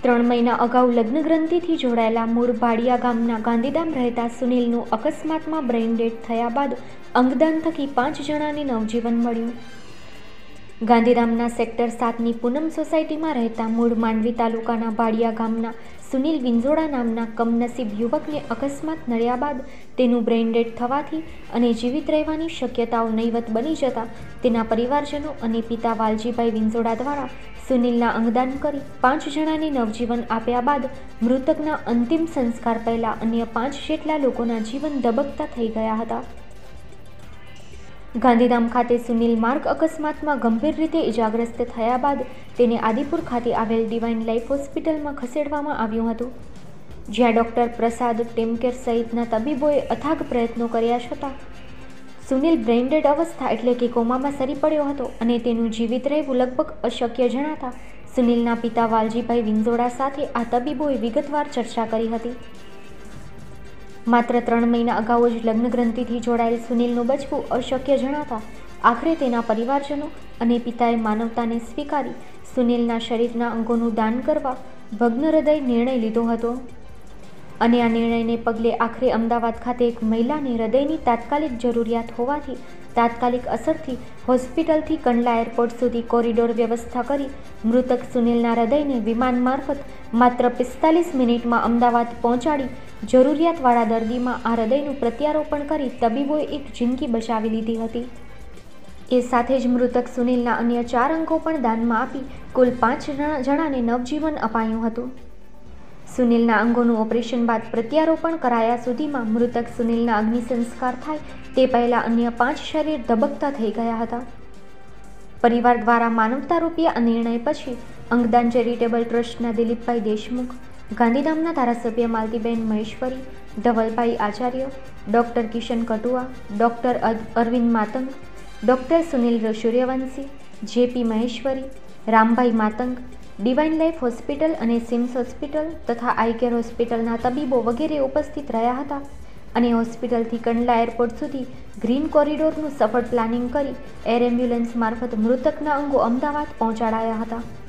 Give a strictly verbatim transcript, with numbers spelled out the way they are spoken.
ત્રણ મહિના અગાઉ લગ્ન ગ્રંથિથી જોડાયેલા મૂળ ભાડિયા ગામના ગાંધીધામ રહેતા સુનિલનું અકસ્માતમાં બ્રેઇન ડેડ થયા બાદ અંગદાન થકી પાંચ જણાને નવજીવન મળ્યું. ગાંધીધામના સેક્ટર સાતની પૂનમ સોસાયટીમાં રહેતા મૂળ માંડવી તાલુકાના ભાડિયા ગામના સુનિલ વિંજોડા નામના કમનસીબ યુવકને અકસ્માત નડ્યા બાદ તેનું બ્રેઇન ડેડ થવાથી અને જીવિત રહેવાની શક્યતાઓ નહીવત બની જતા તેના પરિવારજનો અને પિતા વાલજીભાઈ વિંજોડા દ્વારા સુનિલના અંગદાન કરી પાંચ જણાને નવજીવન આપ્યા બાદ મૃતકના અંતિમ સંસ્કાર પહેલા અન્ય પાંચ જેટલા લોકોના જીવન ધબકતા થઈ ગયા હતા. ગાંધીધામ ખાતે સુનિલ માર્ગ અકસ્માતમાં ગંભીર રીતે ઇજાગ્રસ્ત થયા બાદ તેને આદિપુર ખાતે આવેલ ડિવાઇન લાઇફ હોસ્પિટલમાં ખસેડવામાં આવ્યું હતું, જ્યાં ડોક્ટર પ્રસાદ ટેમકેર સહિતના તબીબોએ અથાગ પ્રયત્નો કર્યા છતાં સુનિલ બ્રેઇન ડેડ અવસ્થા એટલે કે કોમામાં સરી પડ્યો હતો અને તેનું જીવિત રહેવું લગભગ અશક્ય જણાતા સુનિલના પિતા વાલજીભાઈ વિંજોડા સાથે આ તબીબોએ વિગતવાર ચર્ચા કરી હતી. માત્ર ત્રણ મહિના અગાઉ જ લગ્ન ગ્રંથિથી જોડાયેલ સુનિલનું બચવું અશક્ય જણાતા આખરે તેના પરિવારજનો અને પિતાએ માનવતાને સ્વીકારી સુનિલના શરીરના અંગોનું દાન કરવા ભગ્ન હૃદય નિર્ણય લીધો હતો અને આ નિર્ણયને પગલે આખરે અમદાવાદ ખાતે એક મહિલાને હૃદયની તાત્કાલિક જરૂરિયાત હોવાથી તાત્કાલિક અસરથી હોસ્પિટલથી કંડલા એરપોર્ટ સુધી કોરિડોર વ્યવસ્થા કરી મૃતક સુનિલના હૃદયને વિમાન મારફત માત્ર પિસ્તાલીસ મિનિટમાં અમદાવાદ પહોંચાડી જરૂરિયાતવાળા દર્દીમાં આ હૃદયનું પ્રત્યારોપણ કરી તબીબોએ એક જિંદગી બચાવી લીધી હતી. એ સાથે જ મૃતક સુનિલના અન્ય ચાર અંગો પણ દાનમાં આપી કુલ પાંચ જણાને નવજીવન અપાયું હતું. સુનિલના અંગોનું ઓપરેશન બાદ પ્રત્યારોપણ કરાયા સુધીમાં મૃતક સુનિલના અગ્નિ સંસ્કાર થાય તે પહેલા અન્ય પાંચ શરીર ધબકતા થઈ ગયા હતા. પરિવાર દ્વારા માનવતારૂપી આ નિર્ણય પછી અંગદાન ચેરિટેબલ ટ્રસ્ટના દિલીપભાઈ દેશમુખ, ગાંધીધામના ધારાસભ્ય Maltiben Maheshwari, Dhavalbhai Acharya, doctor Kishan Katua, doctor Arvind Matang, doctor Sunil Suryavanshi, JP Maheshwari, Rambhai Matang, Divine Life hospital અને સિમ્સ હોસ્પિટલ તથા આઈકેર હોસ્પિટલના તબીબો વગેરે ઉપસ્થિત રહ્યા હતા અને હોસ્પિટલથી કંડલા એરપોર્ટ સુધી ગ્રીન કોરિડોરનું સફળ પ્લાનિંગ કરી એર એમ્બ્યુલન્સ મારફત મૃતકના અંગો અમદાવાદ પહોંચાડાયા હતા.